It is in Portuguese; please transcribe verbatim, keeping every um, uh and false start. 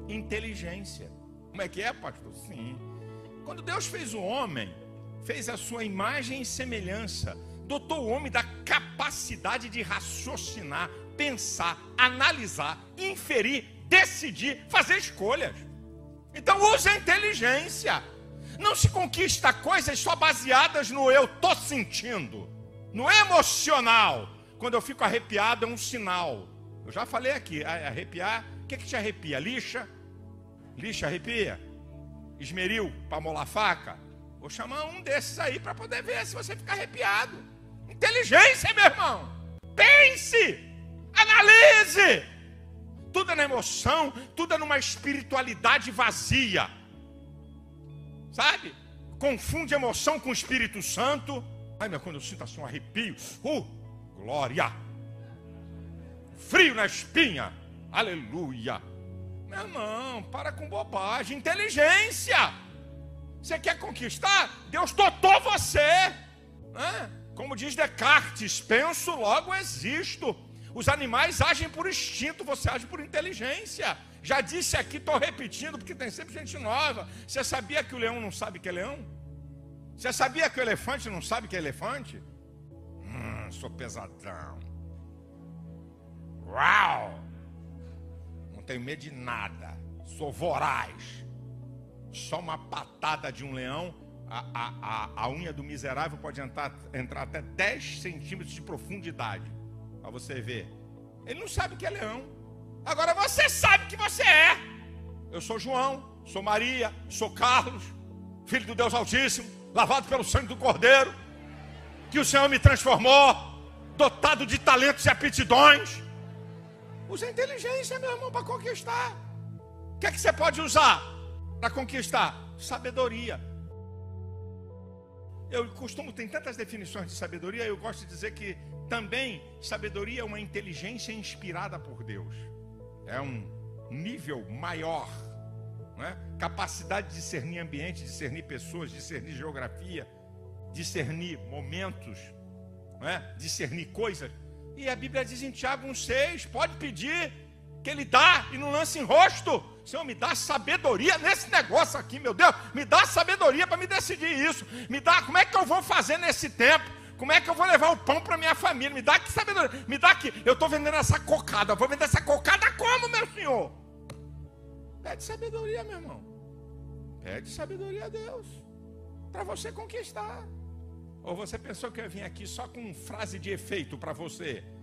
inteligência. Como é que é, pastor? Sim. Quando Deus fez o homem, fez a sua imagem e semelhança, dotou o homem da capacidade de raciocinar, pensar, analisar, inferir, decidir, fazer escolhas. Então use a inteligência. Não se conquista coisas só baseadas no eu tô sentindo, no emocional. Quando eu fico arrepiado é um sinal. Eu já falei aqui, arrepiar, o que que te arrepia? Lixa? Lixa arrepia? Esmeril para molar faca? Vou chamar um desses aí para poder ver se você fica arrepiado. Inteligência, meu irmão. Pense, analise. Tudo é na emoção, tudo é numa espiritualidade vazia. Sabe? Confunde emoção com o Espírito Santo. Ai, meu, quando eu sinto assim um arrepio, uh, glória. Frio na espinha, aleluia. Meu irmão, para com bobagem. Inteligência. Você quer conquistar? Deus dotou você. É? Como diz Descartes, penso, logo existo. Os animais agem por instinto, você age por inteligência. Já disse aqui, estou repetindo, porque tem sempre gente nova. Você sabia que o leão não sabe que é leão? Você sabia que o elefante não sabe que é elefante? Hum, sou pesadão. Uau! Não tenho medo de nada. Sou voraz. Só uma patada de um leão, a, a, a, a unha do miserável pode entrar, entrar até dez centímetros de profundidade. Para você ver. Ele não sabe que é leão. Agora você sabe que você é. Eu sou João, sou Maria, sou Carlos, filho do Deus Altíssimo, lavado pelo sangue do Cordeiro, que o Senhor me transformou, dotado de talentos e aptidões. Use a inteligência, meu irmão, para conquistar. O que é que você pode usar para conquistar? Sabedoria. Eu costumo, tem tantas definições de sabedoria, eu gosto de dizer que também sabedoria é uma inteligência inspirada por Deus. É um nível maior, não é? Capacidade de discernir ambiente, discernir pessoas, discernir geografia, discernir momentos, não é? Discernir coisas. E a Bíblia diz em Tiago um seis, pode pedir que Ele dá e não lança em rosto. Senhor, me dá sabedoria nesse negócio aqui, meu Deus. Me dá sabedoria para me decidir isso. Me dá, como é que eu vou fazer nesse tempo? Como é que eu vou levar o pão para minha família? Me dá que sabedoria. Me dá que eu estou vendendo essa cocada. Vou vender essa cocada como, meu senhor? Pede sabedoria, meu irmão. Pede sabedoria a Deus. Para você conquistar. Ou você pensou que eu ia vir aqui só com frase de efeito para você?